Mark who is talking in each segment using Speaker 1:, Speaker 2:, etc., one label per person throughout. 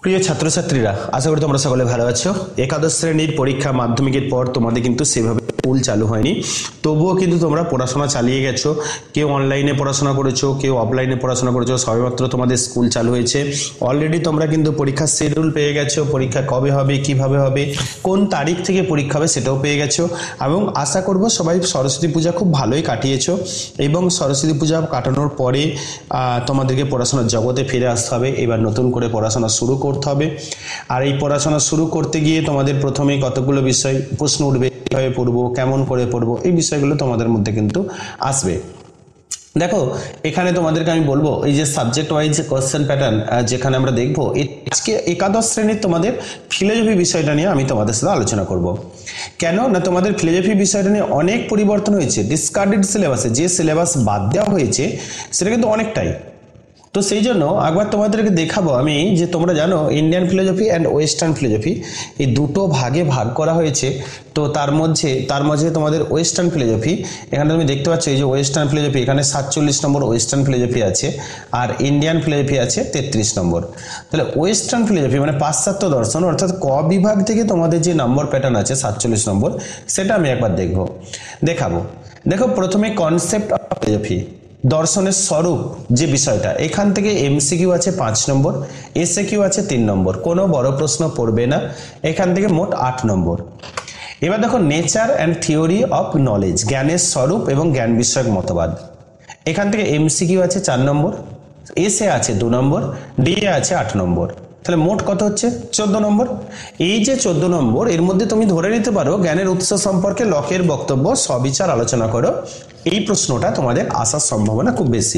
Speaker 1: প্রিয় ছাত্রছাত্রীরা, আশা করি তোমরা সকলে ভালো আছো। একাদশ শ্রেণীর পরীক্ষা মাধ্যমিকের পর তোমাদের কিন্তু সেভাবে স্কুল চালু হয়নি, তবুও কিন্তু তোমরা পড়াশোনা চালিয়ে গেছো। কেউ অনলাইনে পড়াশোনা করেছো, কেউ অফলাইনে পড়াশোনা করেছো, সবেমাত্র তোমাদের স্কুল চালু হয়েছে। অলরেডি তোমরা কিন্তু পরীক্ষার শিডিউল পেয়ে গেছো, পরীক্ষা কবে হবে, কিভাবে হবে, কোন তারিখ থেকে পরীক্ষা হবে সেটাও পেয়ে গেছো। এবং আশা করব সবাই সরস্বতী পূজা খুব ভালোই কাটিয়েছো, এবং সরস্বতী পূজা কাটানোর পরে তোমাদেরকে পড়াশোনার জগতে ফিরে আসতে হবে। এবার নতুন করে পড়াশোনা শুরু করতে হবে। আর এই পড়াশোনা শুরু করতে গিয়ে তোমাদের প্রথমেই কতগুলো বিষয় প্রশ্ন উঠবে, কিভাবে পড়বো, কেমন করে পড়বো, এই বিষয়গুলো তোমাদের মধ্যে কিন্তু আসবে। দেখো, এখানে তোমাদেরকে আমি বলবো এই যে সাবজেক্ট ওয়াইজ কোশ্চেন প্যাটার্ন যেখানে আমরা দেখবো, আজকে একাদশ শ্রেণীর তোমাদের ফিলোজফি বিষয়টা নিয়ে আমি তোমাদের সাথে আলোচনা করব। কেন না, তোমাদের ফিলোজফি বিষয়টা নিয়ে অনেক পরিবর্তন হয়েছে। ডিসকার্ডেড সিলেবাসে যে সিলেবাস বাদ দেওয়া হয়েছে সেটা কিন্তু অনেকটাই। তো সেই জন্য একবার তোমাদেরকে দেখাবো আমি যে তোমরা জানো Indian philosophy and western philosophy এই দুটো ভাগে ভাগ করা হয়েছে। তো তার মাঝে তোমাদের ওয়েস্টার্ন ফিলোজফি, এখানে তুমি দেখতে পাচ্ছ এই যে ওয়েস্টার্ন ফিলোজফি, এখানে 47 নম্বর ওয়েস্টার্ন ফিলোজফি আছে, আর ইন্ডিয়ান ফিলোজফি আছে 33 নম্বর। তাহলে ওয়েস্টার্ন ফিলোজফি মানে পাশ্চাত্য দর্শন, অর্থাৎ ক বিভাগ থেকে তোমাদের যে নম্বর প্যাটার্ন আছে 47 নম্বর, সেটা আমি একবার দেখাবো। দেখো, প্রথমে কনসেপ্ট অফ ফিলোজফি, দর্শনের স্বরূপ যে বিষয়টা, এখান থেকে এমসিকিউ আছে 5 নম্বর, এসএকিউ আছে 3 নম্বর, কোনো বড় প্রশ্ন পড়বে না। এখান থেকে মোট 8 নম্বর। এবার দেখো nature and theory of knowledge, জ্ঞানের স্বরূপ এবং জ্ঞান বিষয়ক মতবাদ, এখান থেকে এমসিকিউ আছে 4 নম্বর, এসএ আছে 2 নম্বর, ডিএ আছে 8 নম্বর। তাহলে মোট কত হচ্ছে? 14 নম্বর। এই যে 14 নম্বর, এর মধ্যে তুমি ধরে নিতে পারো জ্ঞানের উৎস সম্পর্কে লকের বক্তব্য সবিচার আলোচনা করো, এই প্রশ্নটা তোমাদের আসার সম্ভাবনা খুব বেশি।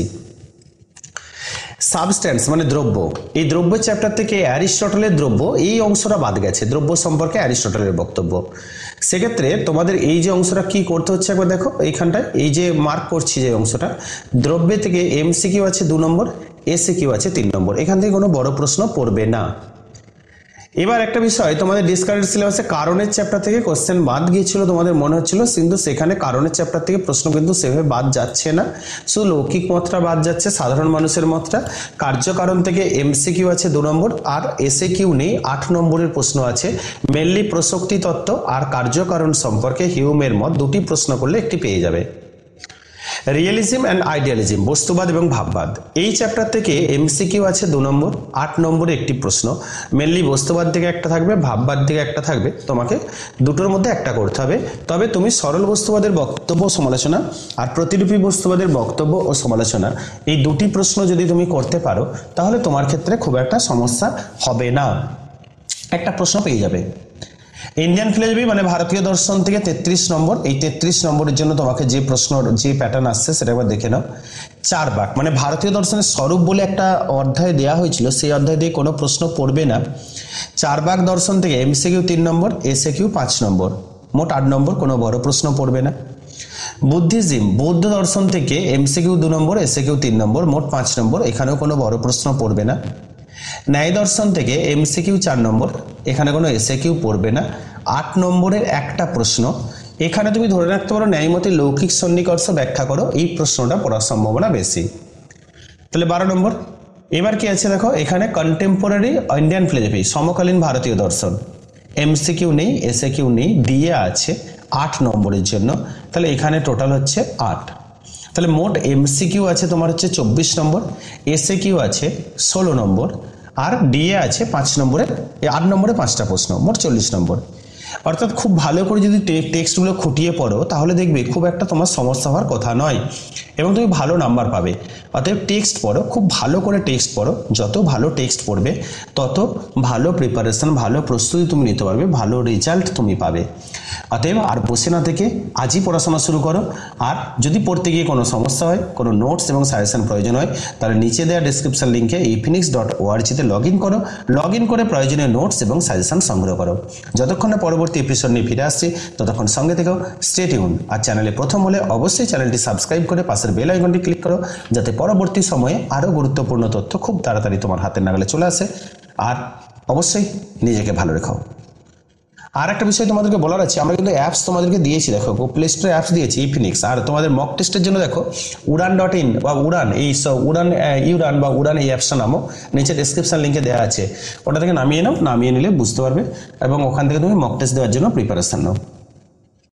Speaker 1: সাবস্ট্যান্স মানে দ্রব্য, এই দ্রব্য চ্যাপ্টার থেকে অ্যারিস্টটলের দ্রব্য এই অংশটা বাদ গেছে, দ্রব্য সম্পর্কে অ্যারিস্টটলের বক্তব্য। সেক্ষেত্রে তোমাদের এই যে অংশটা কি করতে হচ্ছে একবার দেখো, এইখানটায় এই যে মার্ক করছি যে অংশটা, দ্রব্যে থেকে এমসিকিউ আছে 2 নম্বর, এসএকিউ আছে 3 নম্বর, এখান থেকে কোনো বড় প্রশ্ন পড়বে না। এবার একটা বিষয়, তোমাদের ডিসকার্ডেড সিলেবাসে কারণের চ্যাপ্টার থেকে কোশ্চেন বাদ গিয়েছিল তোমাদের মনে হচ্ছিল, কিন্তু সেখানে কারণের চ্যাপ্টার থেকে প্রশ্ন কিন্তু সেভাবে বাদ যাচ্ছে না, শুধু লৌকিক মতটা বাদ যাচ্ছে, সাধারণ মানুষের মতটা। কার্যকারণ থেকে এমসিকিউ আছে 2 নম্বর, আর এসএকিউ নেই, 8 নম্বরের প্রশ্ন আছে। মেনলি প্রসক্তি তত্ত্ব আর কার্যকারণ সম্পর্কে হিউমের মত, দুটি প্রশ্ন করলে একটি পেয়ে যাবে। রিয়েলিজম অ্যান্ড আইডিয়ালিজম, বস্তুবাদ এবং ভাববাদ, এই চ্যাপ্টার থেকে এমসিকিউ আছে 2 নম্বর, 8 নম্বরে একটি প্রশ্ন। মেনলি বস্তুবাদ থেকে একটা থাকবে, ভাববাদ থেকে একটা থাকবে, তোমাকে দুটোর মধ্যে একটা করতে হবে। তবে তুমি সরল বস্তুবাদের বক্তব্য সমালোচনা আর প্রতিরূপী বস্তুবাদের বক্তব্য ও সমালোচনা, এই দুটি প্রশ্ন যদি তুমি করতে পারো তাহলে তোমার ক্ষেত্রে খুব একটা সমস্যা হবে না, একটা প্রশ্ন পেয়ে যাবে। ইন্ডিয়ান ফিলোজফি মানে ভারতীয় দর্শন থেকে 33 নম্বর, এই 33 নম্বরের জন্য তোমাকে যে প্রশ্ন যে প্যাটার্ন আসছে সেটা একবার দেখে নাও। 4 ভাগ মানে ভারতীয় দর্শনের স্বরূপ বলে একটা অধ্যায় দেওয়া হয়েছিল, সেই অধ্যায় দিয়ে কোনো প্রশ্ন পড়বে না। 4 ভাগ দর্শন থেকে এমসিকিউ 3 নম্বর, এসএকিউ 5 নম্বর, মোট 8 নম্বর, কোনো বড় প্রশ্ন পড়বে না। বুদ্ধিজম, বৌদ্ধ দর্শন থেকে এমসিকিউ 2 নম্বর, এসএকিউ 3 নম্বর, মোট 5 নম্বর, এখানেও কোনো বড় প্রশ্ন পড়বে না। ন্যায় দর্শন থেকে এমসিকিউ 4 নম্বর, এখানে কোনো এসএকিউ পড়বে না। 8 নম্বরের একটা প্রশ্ন, এখানে তুমি ধরে রাখতে পারো ন্যায়মতে লৌকিক সন্নিকর্ষ ব্যাখ্যা করো, এই প্রশ্নটা পড়ার সম্ভাবনা বেশি। তাহলে 12 নম্বর। এবার কি আছে দেখো, এখানে কন্টেম্পোরারি ইন্ডিয়ান ফিলোজফি, সমকালীন ভারতীয় দর্শন, এমসিকিউ নেই, এসএকিউ নেই, দিয়ে আছে 8 নম্বরের জন্য। তাহলে এখানে টোটাল হচ্ছে 8। তাহলে মোট এমসিকিউ আছে তোমার হচ্ছে 24 নম্বর, এসএকিউ আছে 16 নম্বর, আর ডিএ আছে 5 নম্বরে, 8 নম্বরে 5টা প্রশ্ন, মোট 40 নম্বর। অর্থাৎ খুব ভালো করে যদি টেক্সটগুলো খুঁটিয়ে পড়ো তাহলে দেখবে খুব একটা তোমার সমস্যা হওয়ার কথা নয়, এবং তুমি ভালো নাম্বার পাবে। অতএব টেক্সট পড়ো, খুব ভালো করে টেক্সট পড়ো, যত ভালো টেক্সট পড়বে তত ভালো প্রিপারেশন, ভালো প্রস্তুতি তুমি নিতে পারবে, ভালো রেজাল্ট তুমি পাবে। অতএব আর বসে না থেকে আজই পড়াশোনা শুরু করো। আর যদি পড়তে গিয়ে কোনো সমস্যা হয়, কোনো নোটস এবং সাজেশন প্রয়োজন হয়, তাহলে নিচে দেওয়া ডিসক্রিপশন লিঙ্কে efinix.org-তে লগ ইন করে প্রয়োজনীয় নোটস এবং সাজেশন সংগ্রহ করো। যতক্ষণ না পরবর্তী এপিসোড নিয়ে ফিরে আসছি, ততক্ষণ সঙ্গে থেকেও, স্টে টিউন। আর চ্যানেলে প্রথম হলে অবশ্যই চ্যানেলটি সাবস্ক্রাইব করে পাশের বেল আইকনটি ক্লিক করো, যাতে পরবর্তী সময়ে আরও গুরুত্বপূর্ণ তথ্য খুব তাড়াতাড়ি তোমার হাতের নাগালে চলে আসে। আর অবশ্যই নিজেকে ভালো রেখো। আর একটা বিষয় তোমাদেরকে বলার আছে, আমরা কিন্তু অ্যাপস তোমাদেরকে দিয়েছি, দেখো প্লে স্টোরে অ্যাপস দিয়েছি ইফিনিক্স। আর তোমাদের মক টেস্টের জন্য দেখো udan.in বা উড়ান, এই উড়ান বা উড়ান এই অ্যাপসটা নামো, নিচে ডেসক্রিপশন লিঙ্কে দেওয়া আছে, ওটা থেকে নামিয়ে নাও, নামিয়ে নিলে বুঝতে পারবে এবং ওখান থেকে তুমি মক টেস্ট দেওয়ার জন্য প্রিপারেশন নাও।